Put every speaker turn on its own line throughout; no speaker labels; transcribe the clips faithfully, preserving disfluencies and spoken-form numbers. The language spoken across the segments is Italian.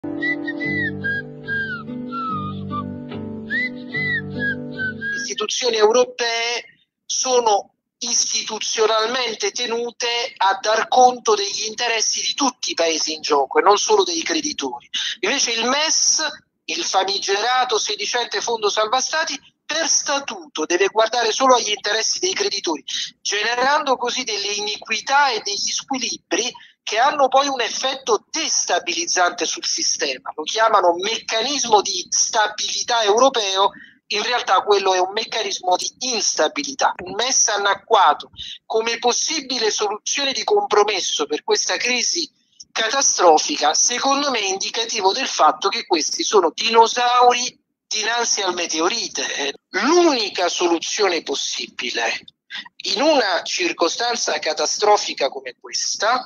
Le istituzioni europee sono istituzionalmente tenute a dar conto degli interessi di tutti i paesi in gioco e non solo dei creditori. Invece il M E S, il famigerato sedicente Fondo Salva Stati, per statuto deve guardare solo agli interessi dei creditori, generando così delle iniquità e degli squilibri che hanno poi un effetto destabilizzante sul sistema. Lo chiamano meccanismo di stabilità europeo. In realtà quello è un meccanismo di instabilità. Un M E S annacquato come possibile soluzione di compromesso per questa crisi catastrofica, secondo me è indicativo del fatto che questi sono dinosauri dinanzi al meteorite. L'unica soluzione possibile in una circostanza catastrofica come questa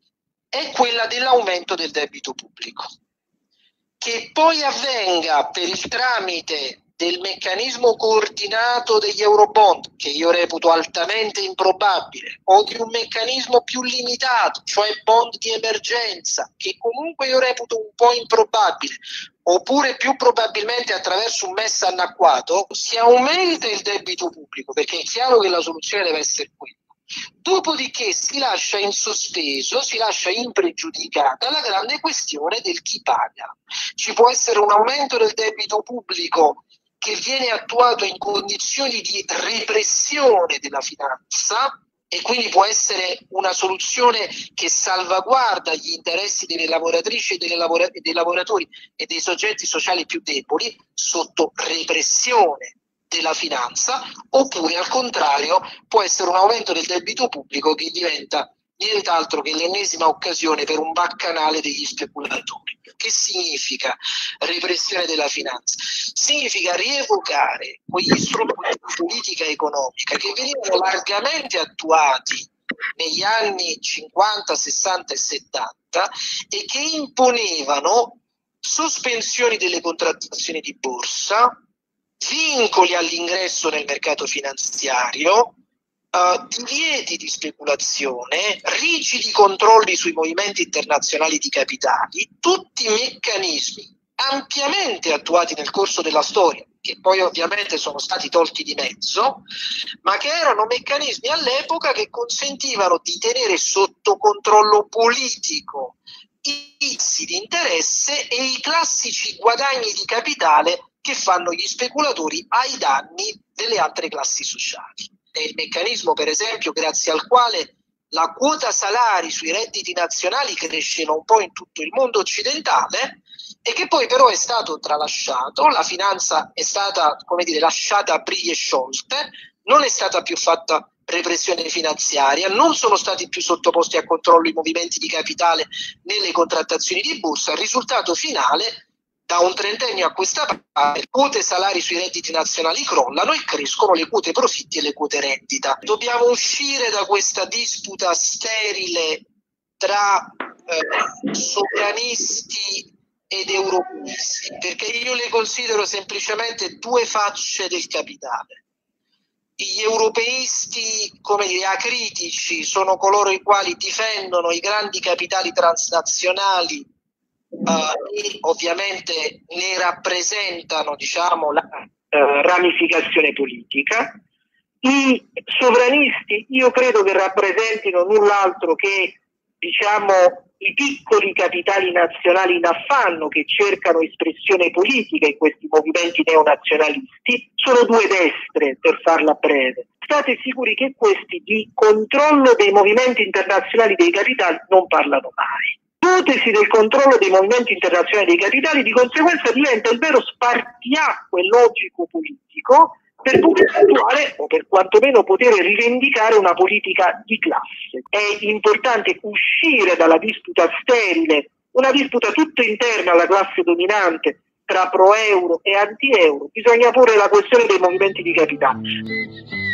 è quella dell'aumento del debito pubblico. Che poi avvenga per il tramite del meccanismo coordinato degli Eurobond, che io reputo altamente improbabile, o di un meccanismo più limitato, cioè bond di emergenza, che comunque io reputo un po' improbabile, oppure più probabilmente attraverso un M E S annacquato, si aumenta il debito pubblico, perché è chiaro che la soluzione deve essere quella. Dopodiché si lascia in sospeso, si lascia impregiudicata la grande questione del chi paga. Ci può essere un aumento del debito pubblico che viene attuato in condizioni di repressione della finanza e quindi può essere una soluzione che salvaguarda gli interessi delle lavoratrici e delle lavora- dei lavoratori e dei soggetti sociali più deboli sotto repressione della finanza, oppure al contrario può essere un aumento del debito pubblico che diventa nient'altro che l'ennesima occasione per un baccanale degli speculatori. Che significa repressione della finanza? Significa rievocare quegli strumenti di politica economica che venivano largamente attuati negli anni cinquanta, sessanta e settanta e che imponevano sospensioni delle contrattazioni di borsa, vincoli all'ingresso nel mercato finanziario, uh, divieti di speculazione, rigidi controlli sui movimenti internazionali di capitali, tutti meccanismi ampiamente attuati nel corso della storia, che poi ovviamente sono stati tolti di mezzo, ma che erano meccanismi all'epoca che consentivano di tenere sotto controllo politico i vizi di interesse e i classici guadagni di capitale che fanno gli speculatori ai danni delle altre classi sociali. È il meccanismo, per esempio, grazie al quale la quota salari sui redditi nazionali cresceva un po' in tutto il mondo occidentale e che poi però è stato tralasciato, la finanza è stata, come dire, lasciata a briglie sciolte, non è stata più fatta repressione finanziaria, non sono stati più sottoposti a controllo i movimenti di capitale nelle contrattazioni di borsa. Il risultato finale, da un trentennio a questa parte, le quote salari sui redditi nazionali crollano e crescono le quote profitti e le quote rendita. Dobbiamo uscire da questa disputa sterile tra eh, sovranisti ed europeisti, perché io le considero semplicemente due facce del capitale. Gli europeisti, come dire, acritici, sono coloro i quali difendono i grandi capitali transnazionali Uh, e ovviamente ne rappresentano, diciamo, la uh, ramificazione politica. I sovranisti io credo che rappresentino null'altro che, diciamo, i piccoli capitali nazionali in affanno che cercano espressione politica in questi movimenti neonazionalisti. Sono due destre, per farla breve. State sicuri che questi di controllo dei movimenti internazionali dei capitali non parlano mai. L'ipotesi del controllo dei movimenti internazionali dei capitali di conseguenza diventa il vero spartiacque logico politico per poter attuare o per quantomeno poter rivendicare una politica di classe. È importante uscire dalla disputa sterile, una disputa tutta interna alla classe dominante tra pro-euro e anti-euro. Bisogna porre la questione dei movimenti di capitali.